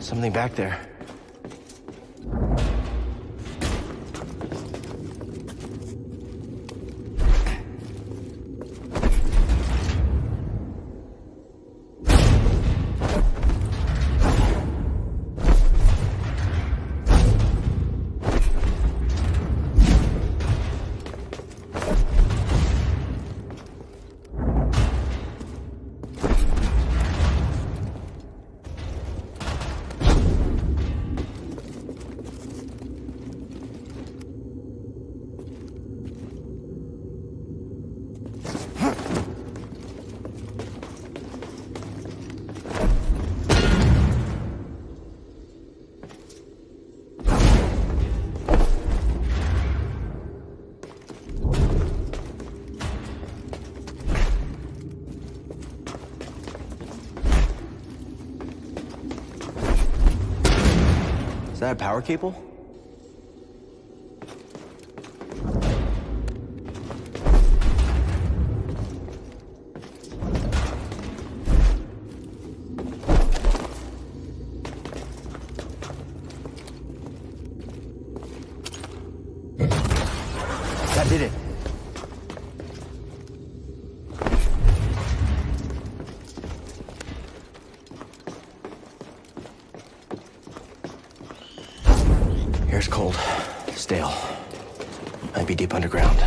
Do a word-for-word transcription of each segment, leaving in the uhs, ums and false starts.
Something back there. Is that a power cable? That did it. Air's cold, stale. Might be deep underground.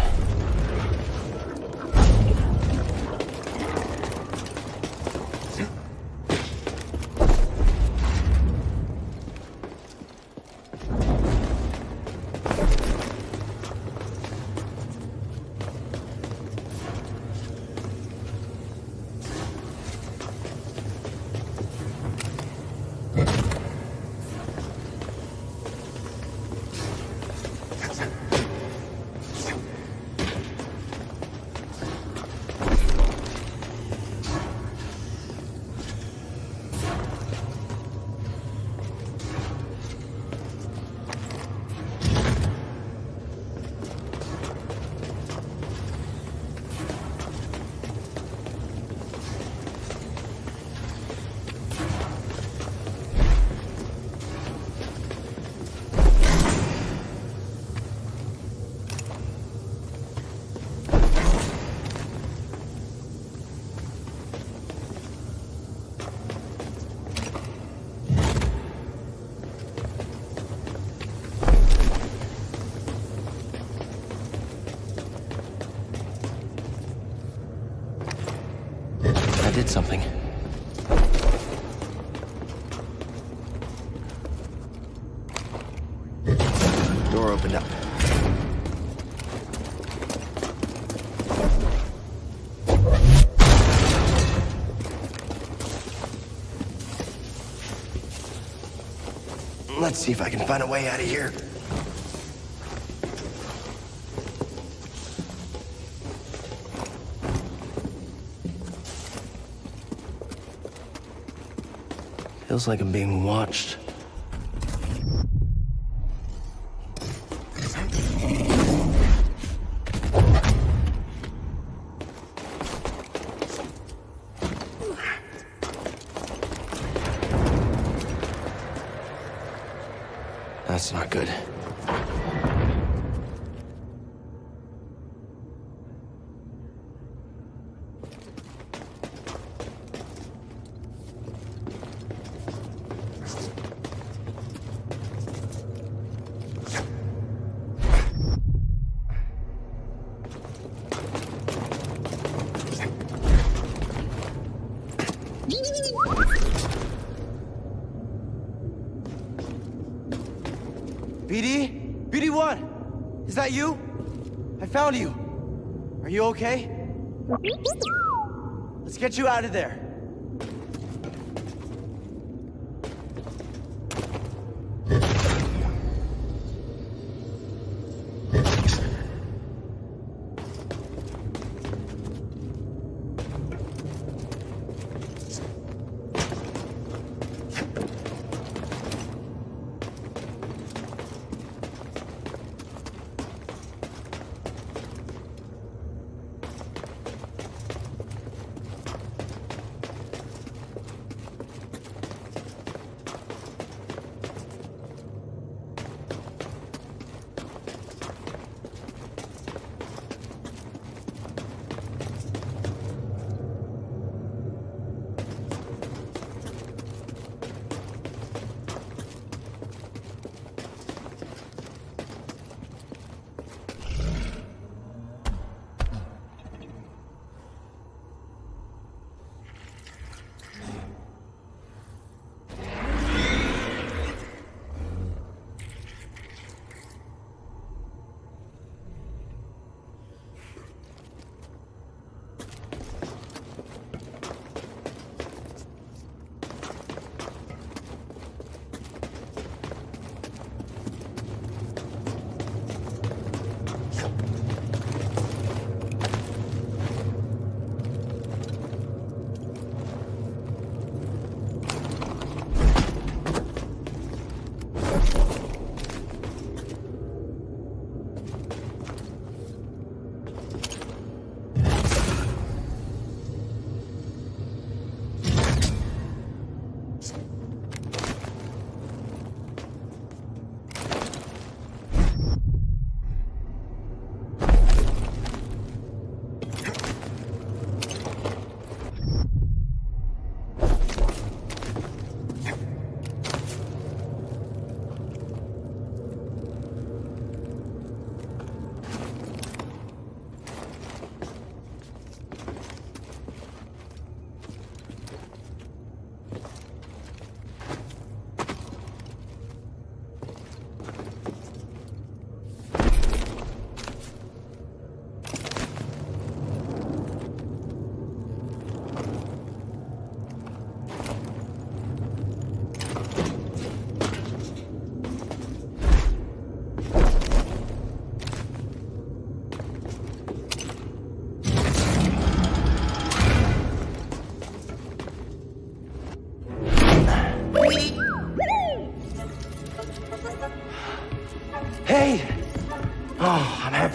I did something. Door opened up. Let's see if I can find a way out of here. Feels like I'm being watched. That's not good. B D? B D one? Is that you? I found you. Are you okay? Let's get you out of there.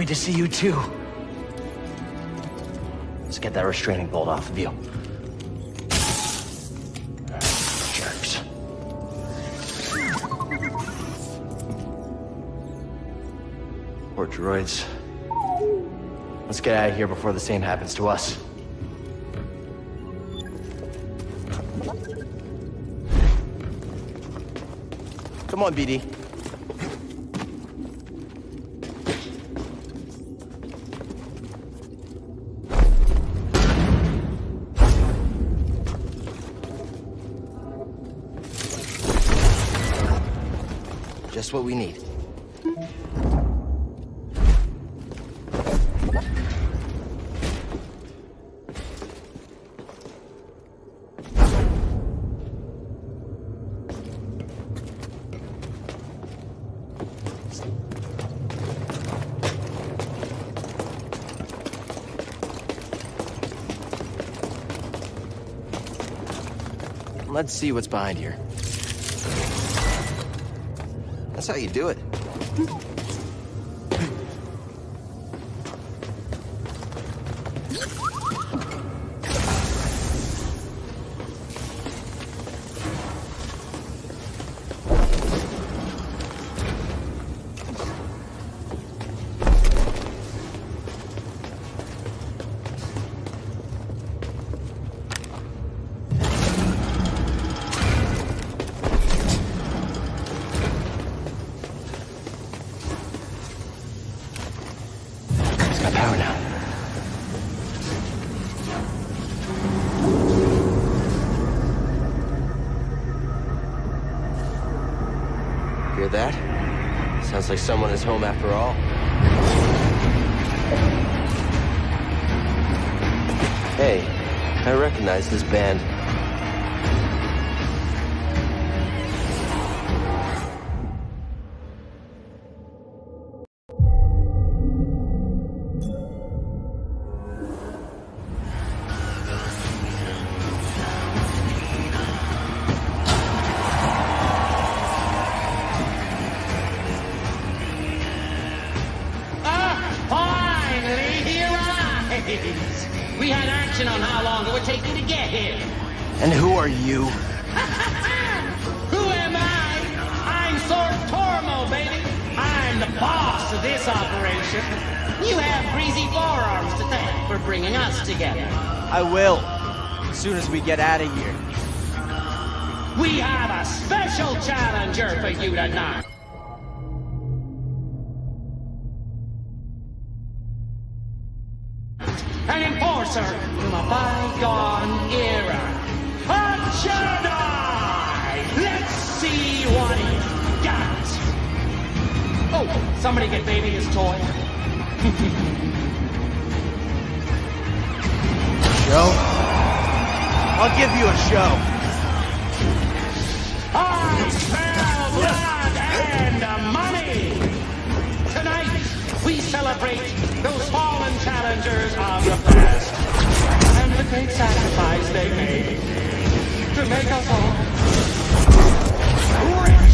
Good to see you too. Let's get that restraining bolt off of you. Jerks. Poor droids. Let's get out of here before the same happens to us. Come on, B D. Just what we need. Let's see what's behind here. That's how you do it. Hear that? Sounds like someone is home after all. Hey, I recognize this band. We had action on how long it would take you to get here. And who are you? Who am I? I'm Sword Tormo, baby. I'm the boss of this operation. You have greasy forearms to thank for bringing us together. I will, as soon as we get out of here. We have a special challenger for you tonight. An enforcer from a bygone era. A Jedi! Let's see what he's got. Oh, somebody get baby his toy. Show? I'll give you a show. I smell blood and money! Tonight, we celebrate those fallen challengers of the past and the great sacrifice they made to make us all rich.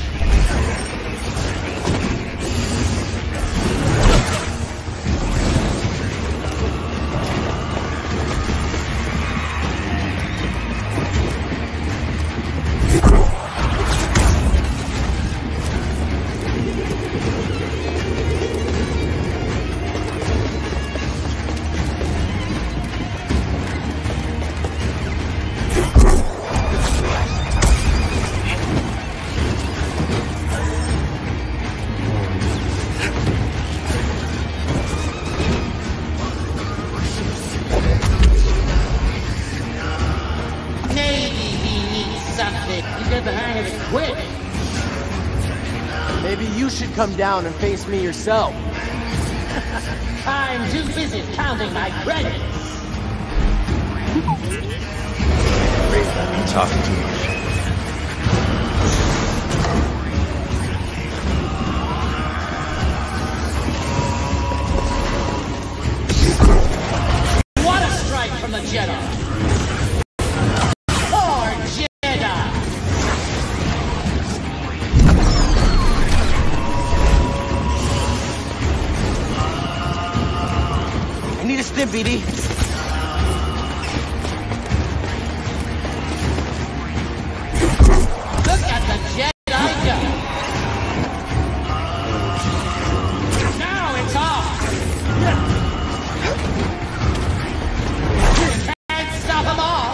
Maybe you should come down and face me yourself. I'm too busy counting my credits. Great, I've been talking too much. What a strike from the Jedi! B D? Look at the Jedi go! Now it's off! Can't stop them all!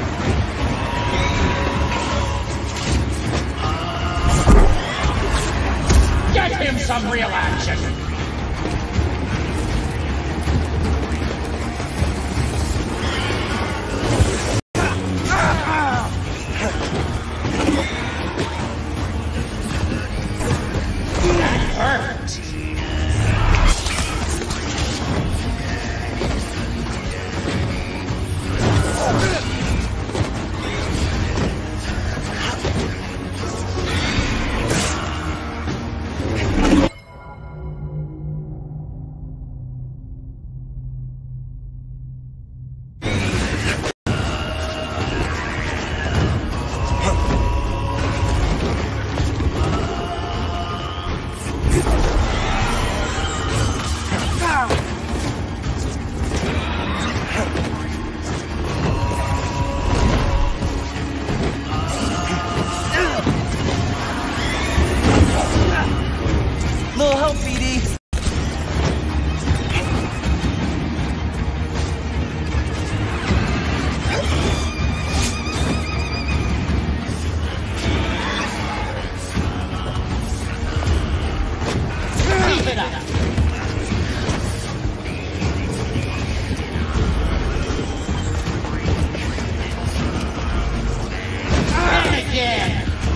Get him some real action! Little help, B D. Keep it up! And again!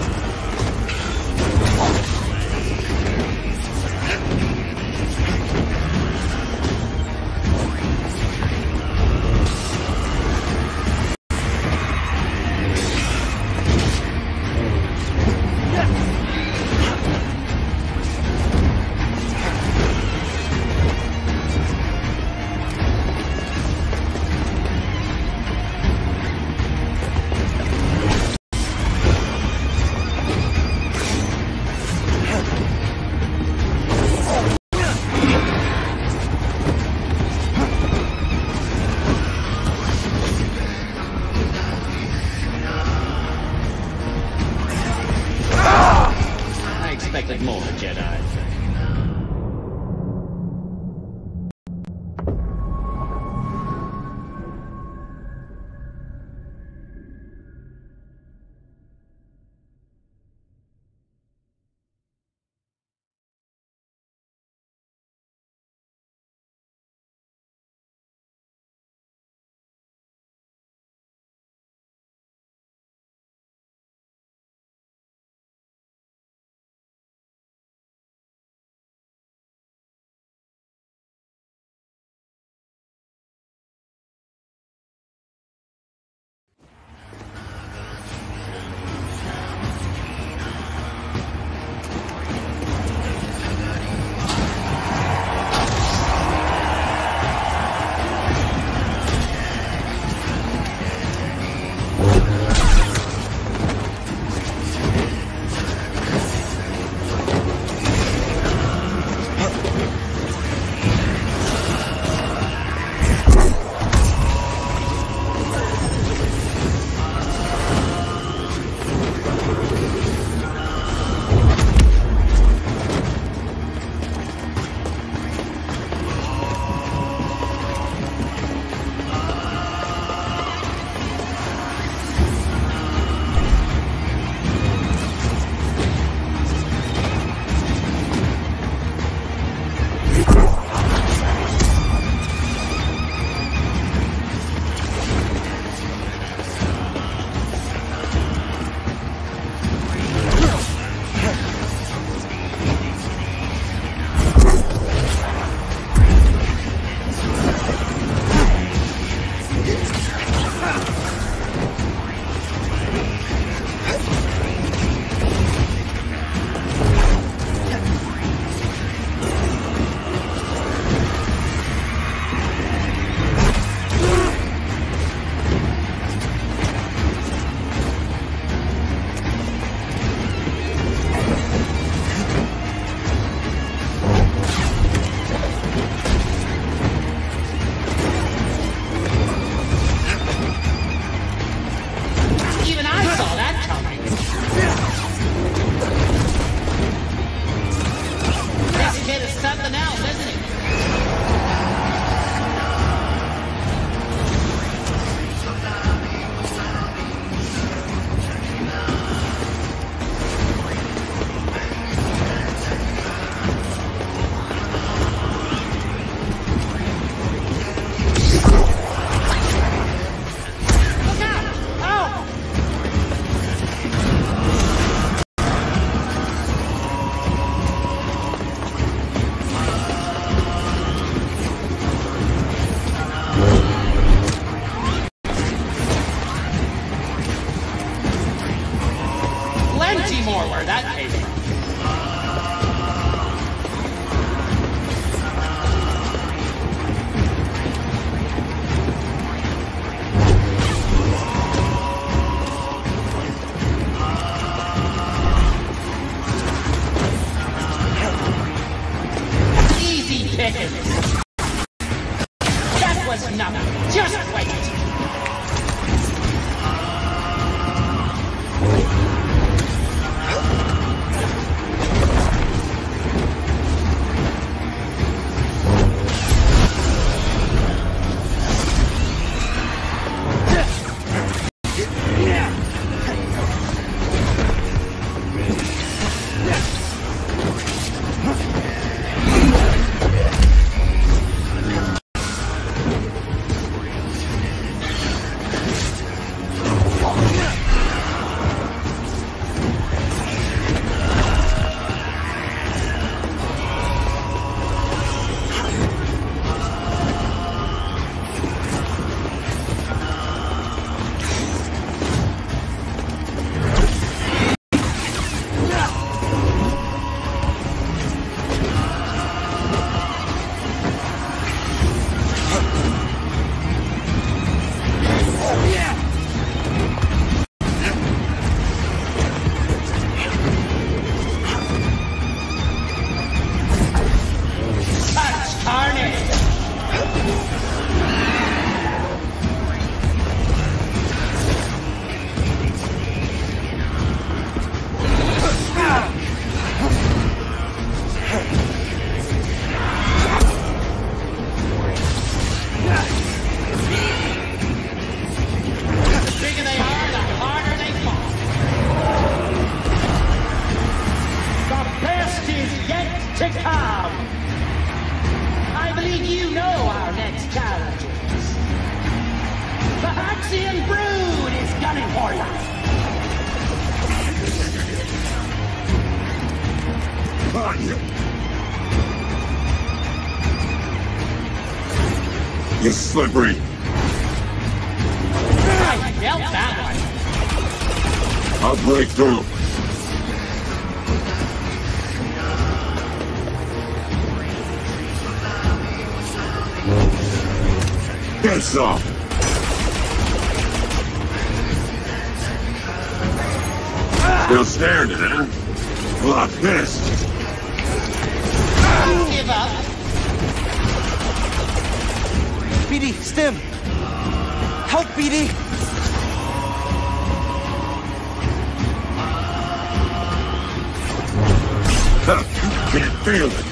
I expected more, Jedi. Cardassian brood is gunning for you. On you. You're slippery. I felt that one. I'll break through. Get some. Still standing, huh? Fuck this. Give up. B D, Stim! Help, B D! Huh, can't feel it.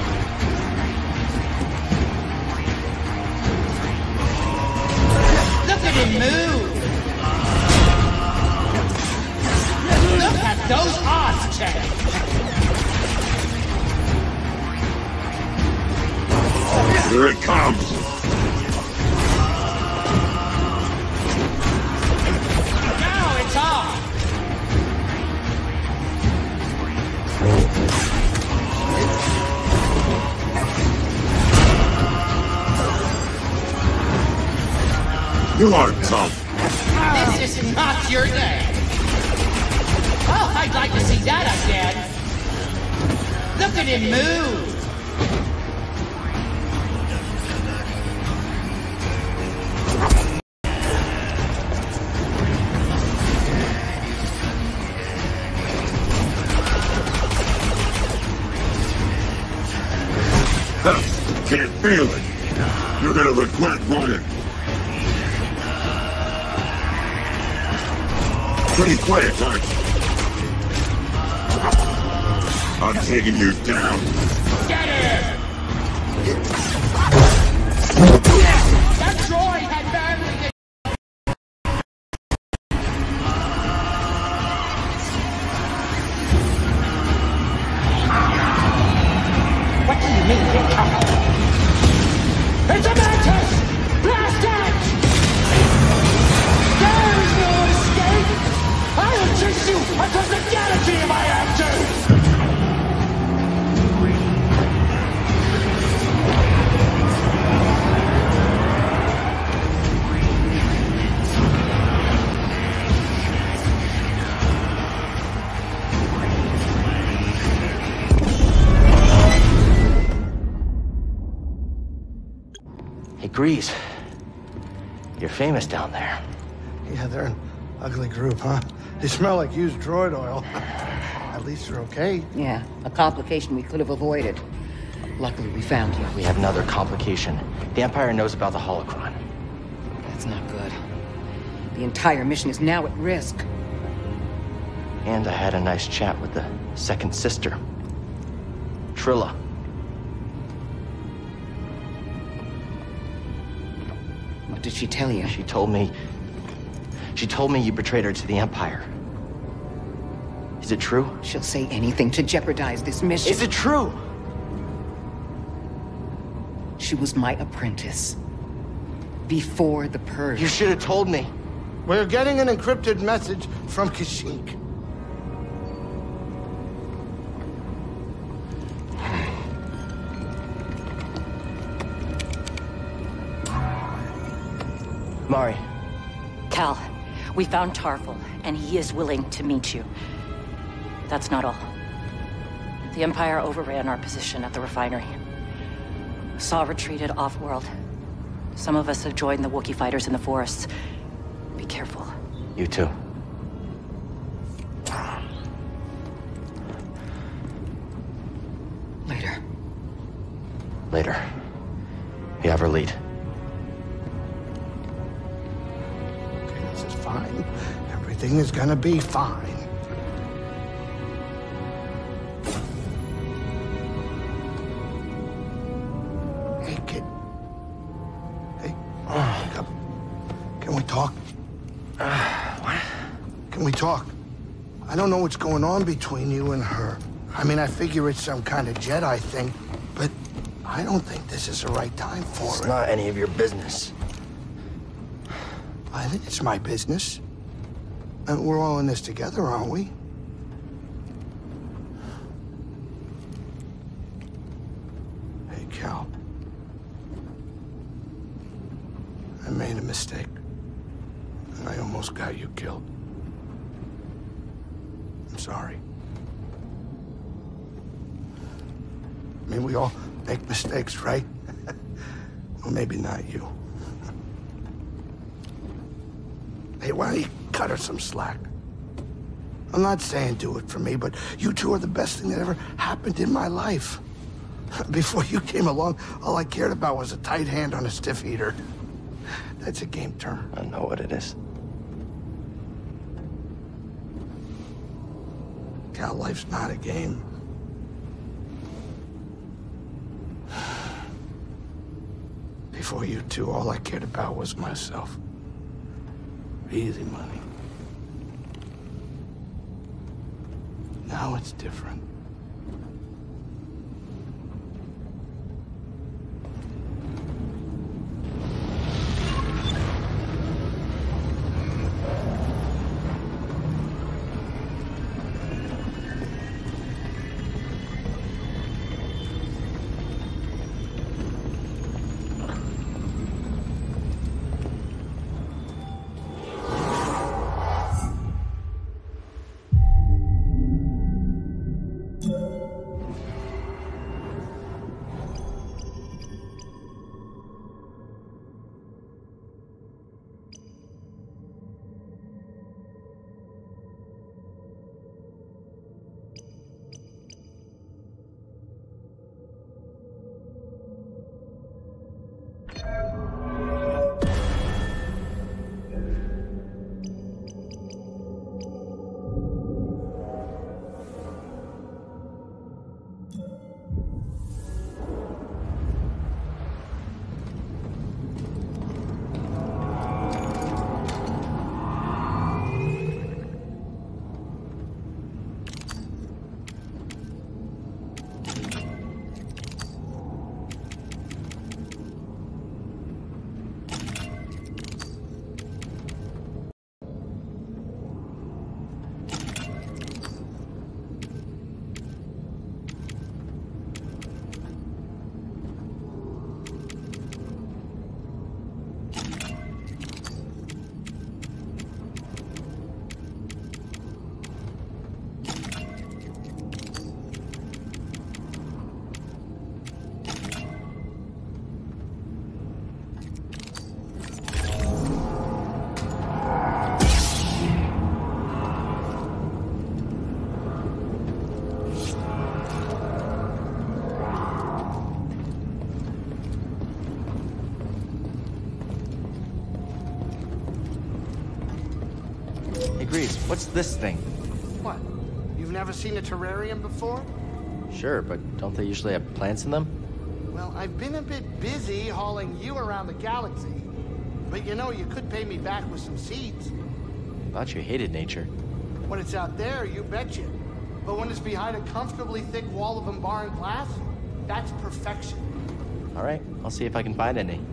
Look at him move. Look at those odds, Chad. Here it comes. Now it's off. You are tough. This is not your day. Oh, I'd like to see that again. Look at him move. Huh, can't feel it. You're gonna regret running. Pretty quick, aren't you? I'm taking you down. Get him! That droid had badly hit. What do you mean, you're coming? It's a mantis! Blast it! There's no escape! I will chase you across the galaxy if I have to! Hey, Grease. You're famous down there. Yeah, they're an ugly group, huh? They smell like used droid oil. At least they're okay. Yeah, a complication we could have avoided. Luckily, we found you. We have another complication. The Empire knows about the holocron. That's not good. The entire mission is now at risk. And I had a nice chat with the second sister, Trilla. What did she tell you? She told me... She told me you betrayed her to the Empire. Is it true? She'll say anything to jeopardize this mission. Is it true? She was my apprentice. Before the Purge. You should have told me. We're getting an encrypted message from Kashyyyk. Mari. Cal, we found Tarful, and he is willing to meet you. That's not all. The Empire overran our position at the refinery. Saw retreated off-world. Some of us have joined the Wookiee fighters in the forests. Be careful. You too. Later. Later. You have her lead. Okay, this is fine. Everything is gonna be fine. Hey, kid. Hey, wake up. Can we talk? Uh, what? Can we talk? I don't know what's going on between you and her. I mean, I figure it's some kind of Jedi thing, but I don't think this is the right time for It's it. not any of your business. I think it's my business. And we're all in this together, aren't we? Hey, Cal. I made a mistake. And I almost got you killed. I'm sorry. I mean, we all make mistakes, right? Well, maybe not you. Hey, why don't you cut her some slack? I'm not saying do it for me, but you two are the best thing that ever happened in my life. Before you came along, all I cared about was a tight hand on a stiff eater. That's a game term. I know what it is. Cal, life's not a game. Before you two, all I cared about was myself. Easy money. Now it's different. What's this thing? What? You've never seen a terrarium before? Sure, but don't they usually have plants in them? Well, I've been a bit busy hauling you around the galaxy. But you know, you could pay me back with some seeds. Thought you hated nature. When it's out there, you betcha. But when it's behind a comfortably thick wall of embarring glass, that's perfection. All right, I'll see if I can find any.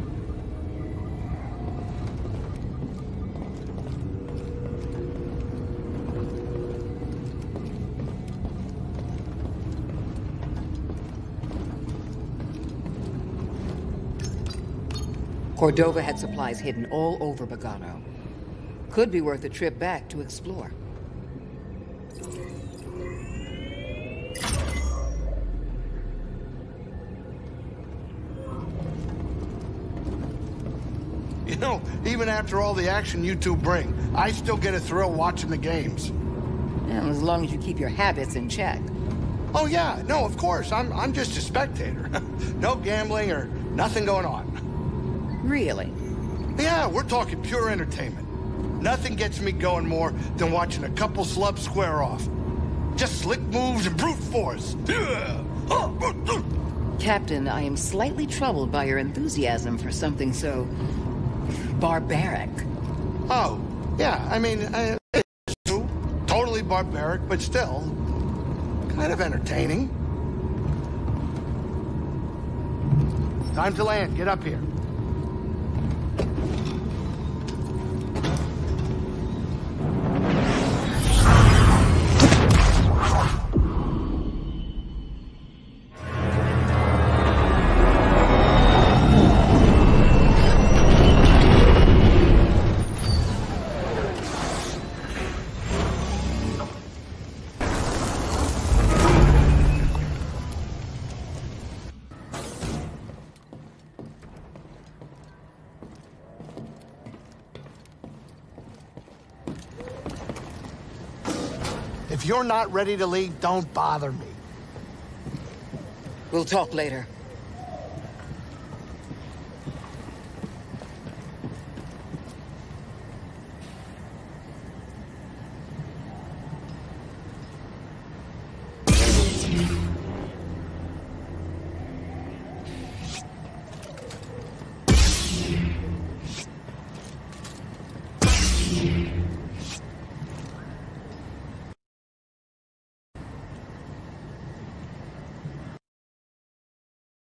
Cordova had supplies hidden all over Bogano. Could be worth a trip back to explore. You know, even after all the action you two bring, I still get a thrill watching the games. Yeah, as long as you keep your habits in check. Oh yeah, no, of course. I'm I'm just a spectator. No gambling or nothing going on. Really? Yeah, we're talking pure entertainment. Nothing gets me going more than watching a couple slubs square off. Just slick moves and brute force. Captain, I am slightly troubled by your enthusiasm for something so barbaric. Oh, yeah, I mean, I, it's totally barbaric, but still kind of entertaining. Time to land. Get up here. If you're not ready to leave, don't bother me. We'll talk later.